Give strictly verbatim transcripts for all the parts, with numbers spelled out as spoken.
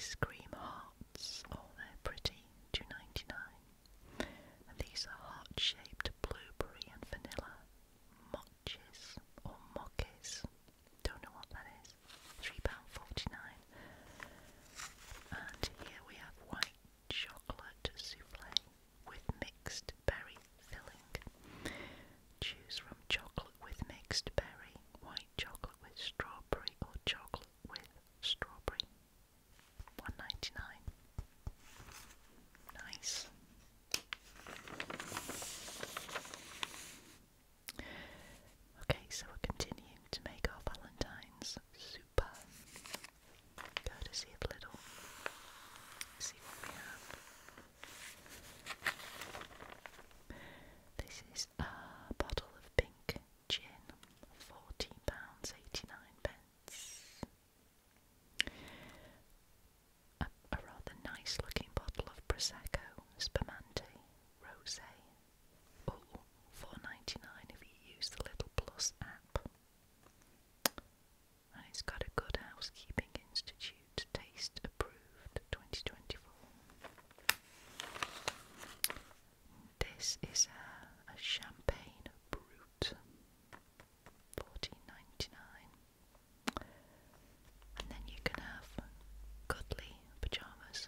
ice cream hearts. Oh, they're pretty. two ninety-nine. And these are heart-shaped blueberry and vanilla mochis or mochis. Don't know what that is. three pounds forty-nine. And here we have white chocolate souffle with mixed berry filling. Choose from chocolate with mixed berry, white chocolate with strawberry, or chocolate with strawberry. one ninety-nine. Nice. Okay, so we're continuing to make our Valentine's super. Courtesy of Lidl. See what we have. This is a bottle of pink gin, fourteen pounds eighty-nine pence. A, a rather nice looking bottle of Prosecco, Spumante, Rosé. Oh, four ninety-nine if you use the Little Plus app. And it's got a Good Housekeeping Institute Taste Approved twenty twenty-four. This is a, a Champagne Brut, fourteen ninety-nine. And then you can have cuddly pyjamas,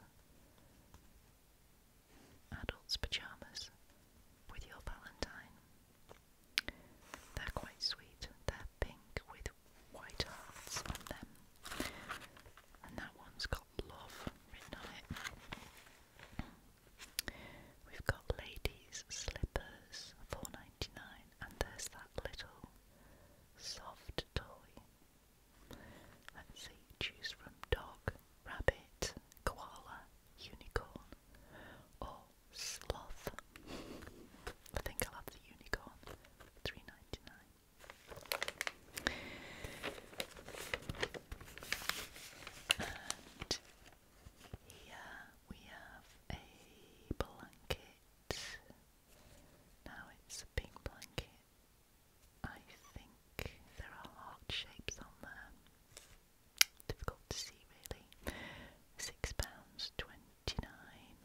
adults' pyjamas, with your Valentine. They're quite sweet. They're pink with white hearts on them. And that one's got love written on it. We've got ladies' slippers, four ninety-nine, and there's that little soft toy. Let's see, choose from dog, rabbit, koala, unicorn, or sloth. I think I'll have the unicorn, three ninety-nine. And here we have a blanket. Now it's a pink blanket. I think there are heart shapes on there. Difficult to see really. Six pounds twenty-nine.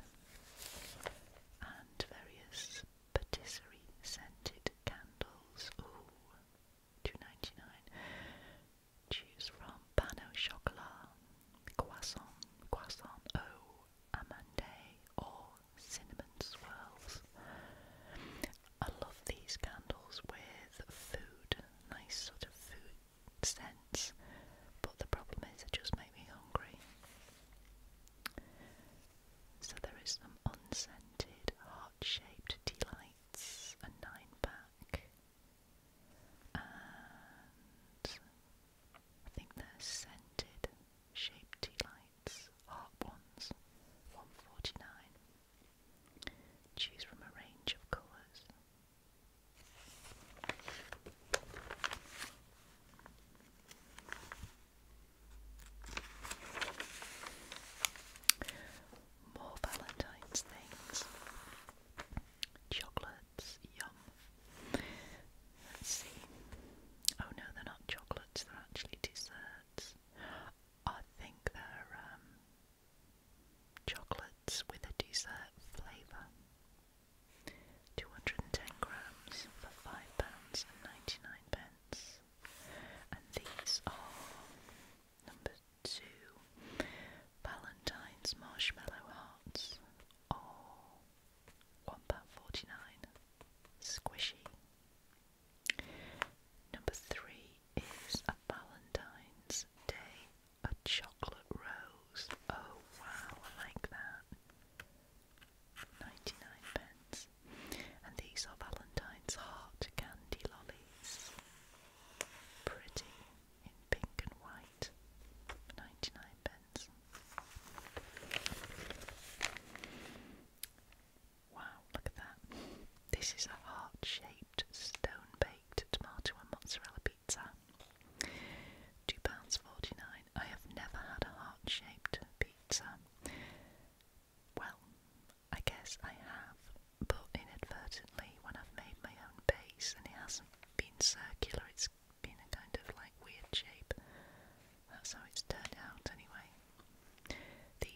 And various patisserie scented candles. Ooh, two ninety-nine. Choose from pain au chocolat, croissant, croissant au amande, or cinnamon swirls. I love these candles with food, nice sort of food scents, but the problem is they just make me hungry. So there is some unscented, heart-shaped delights, a nine pack, and I think they're scented shaped delights, heart ones, one forty-nine. Choose from a range of colours. More Valentine's things. Chocolates, yum. Let's see. Oh no, they're not chocolates, they're actually desserts. I think they're um, chocolates with a dessert flavour. two hundred ten grams for five pounds ninety-nine pence. And these are number two, Valentine's marshmallow hearts. Oh, one pound forty-nine. Squishy. Number three is a Valentine's Day, a chocolate rose. Oh wow, I like that. ninety-nine pence. And these are Valentine's heart candy lollies. Pretty in pink and white. ninety-nine pence. Wow, look at that. This is a heart-shaped, stone-baked tomato and mozzarella pizza. two pounds forty-nine. I have never had a heart-shaped pizza. Well, I guess I have, but inadvertently when I've made my own base and it hasn't been circular, it's been a kind of like weird shape. That's how it's turned out anyway.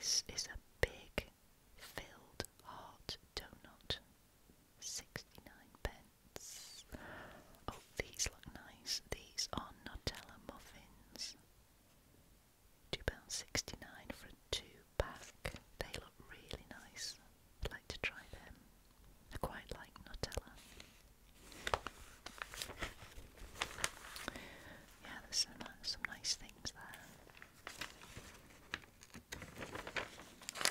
this is a big filled hot donut. sixty-nine pence. Oh, these look nice. These are Nutella muffins. two pounds sixty-nine for a two pack. They look really nice. I'd like to try them. I quite like Nutella. Yeah, there's some, uh, some nice things there.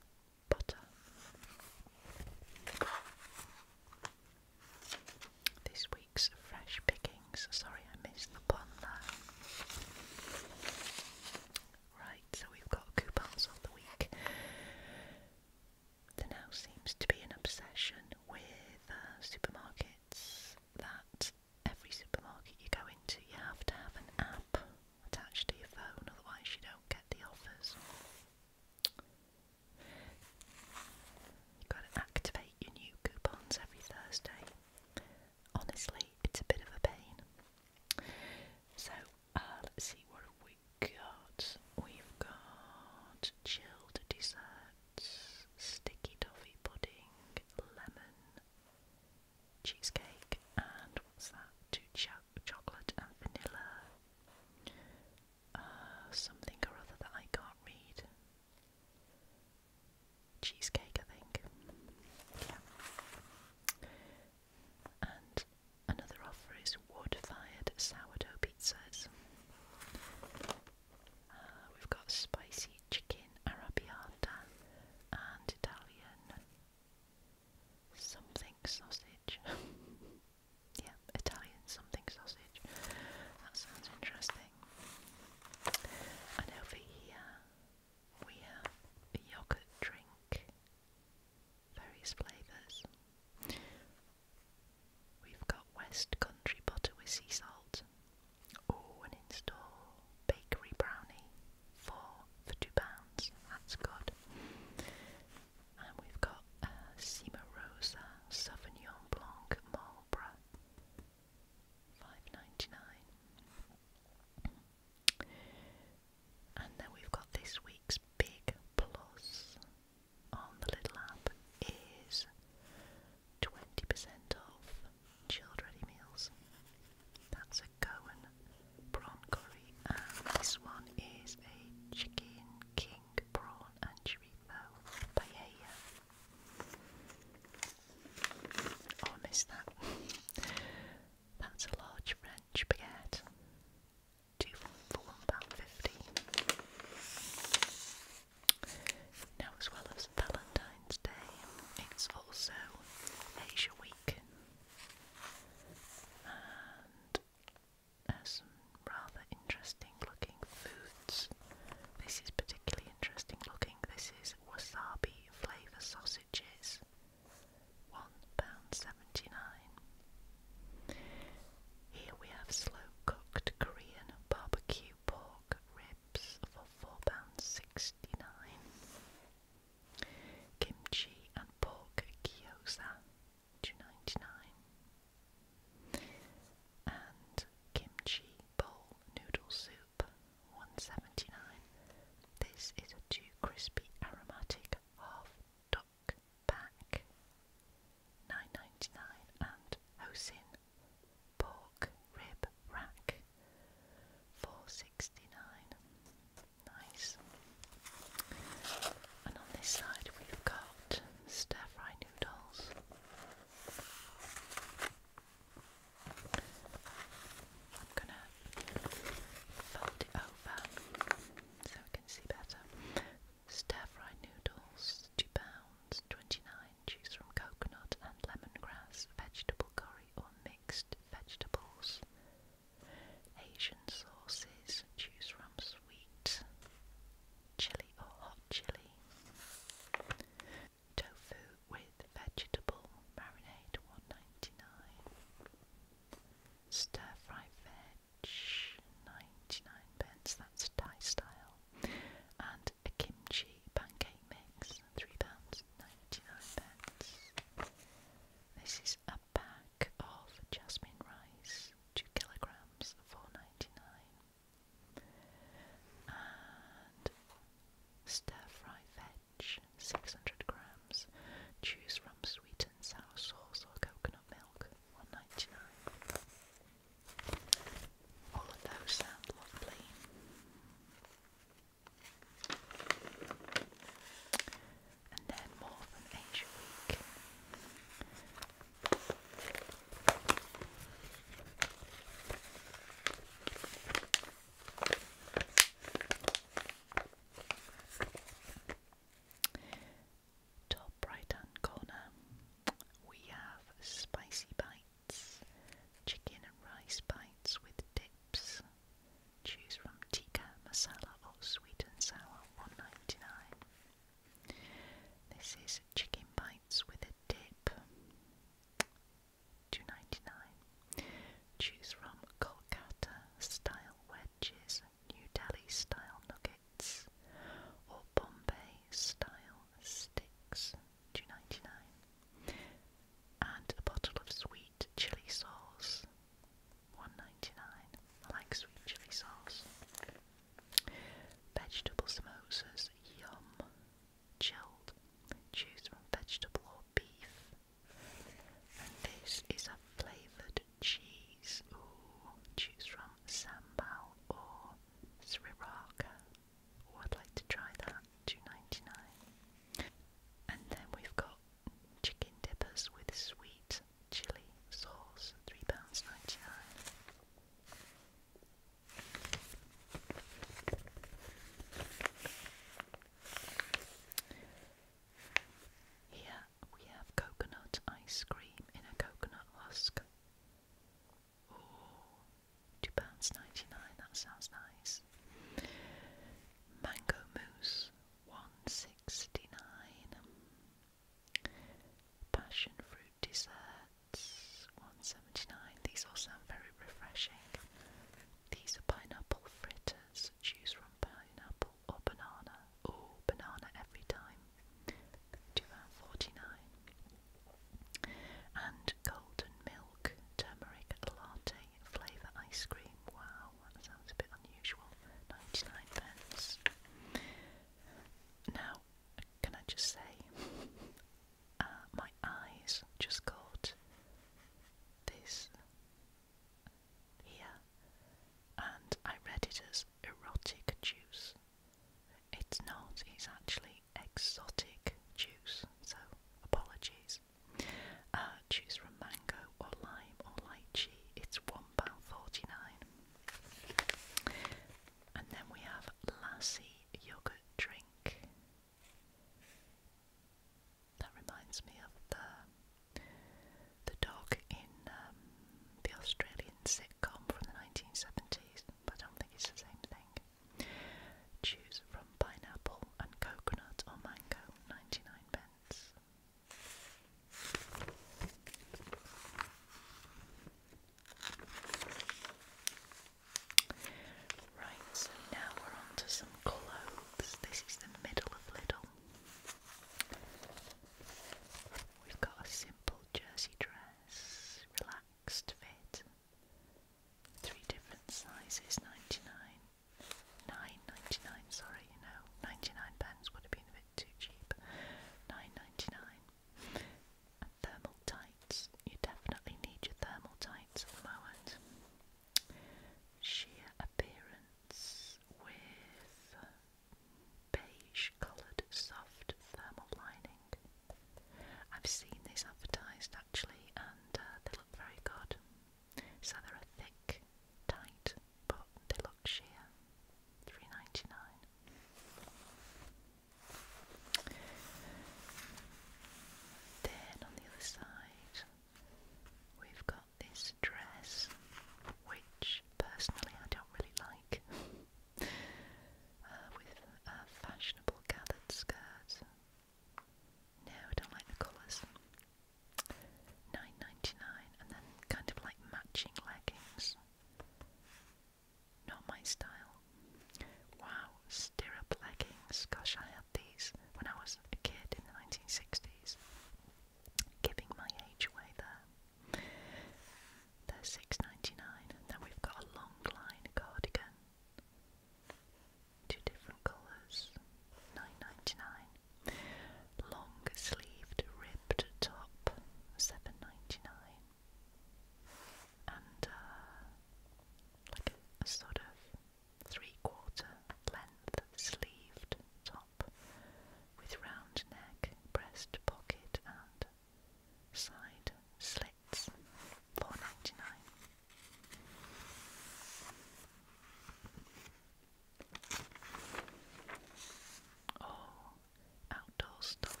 stuff.